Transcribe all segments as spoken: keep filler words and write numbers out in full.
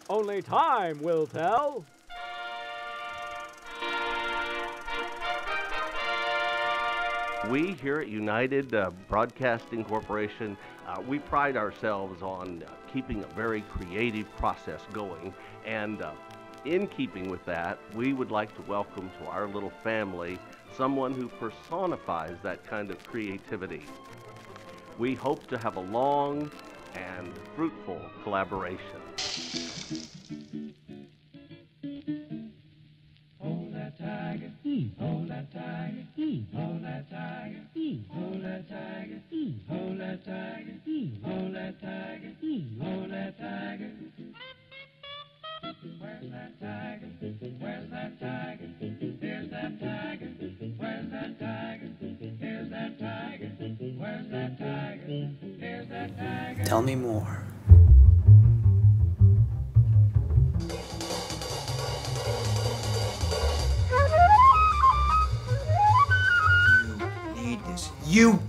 Only time will tell. We here at United uh, Broadcasting Corporation, uh, we pride ourselves on uh, keeping a very creative process going. And uh, in keeping with that, we would like to welcome to our little family someone who personifies that kind of creativity. We hope to have a long and fruitful collaboration. Hold that tiger, hold that tiger, hold that tiger, hold that tiger, hold that tiger, hold that tiger, hold that tiger. Where's that tiger? Where's that tiger? Here's that tiger. Where's that tiger? Here's that tiger. Where's that tiger? Here's that tiger. Tell me more. You need this. You.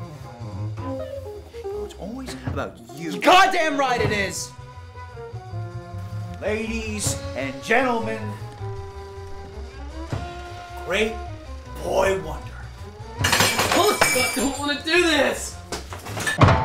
It's always about you. You goddamn right it is! Ladies and gentlemen, great boy wonder. I don't want to do this!